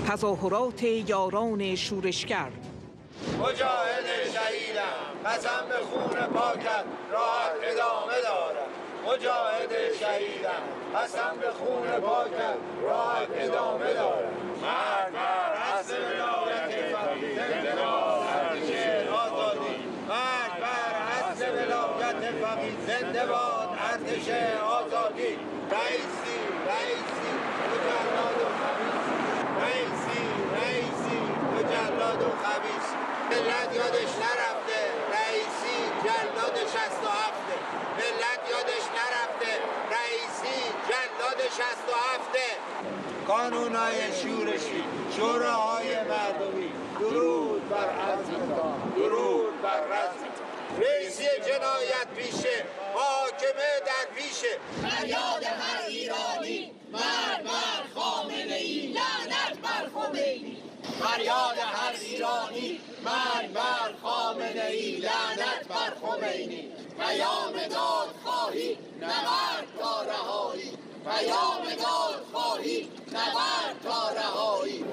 تظاهرات یاران شورشگر. مجاهد شهیدم قسم به خون پاکت راحت ادامه دارم. مجاهد شهیدم قسم به خون پاکت راحت ادامه دارم. مرد بر حسب ولایت فقیه زنده باد ارتش آزادی. مرد بر حسب ولایت فقیه زنده باد ارتش آزادی. رئیسی تو جلاد و خبیث. رئیسی تو جلاد و خبیث. ملت یادش نرفته رئیسی جلاد 67. ملت یادش نرفته رئیسی جلاد 67. قانونهای شورشی، شوراهای مردمی، درود بر عزیزان، درود بر رزم. رئیسی جنایت پیشه، محاکمه در پیشه. فریاد هر ایرانی، مرد بر خامنه‌ای، لعنت بر خمینی. فریاد هر ایرانی، مرگ بر خامنه‌ای، لعنت بر خمینی. پیام دادخواهی، نبرد تا رهایی. پیام دادخواهی، نبرد تا رهایی.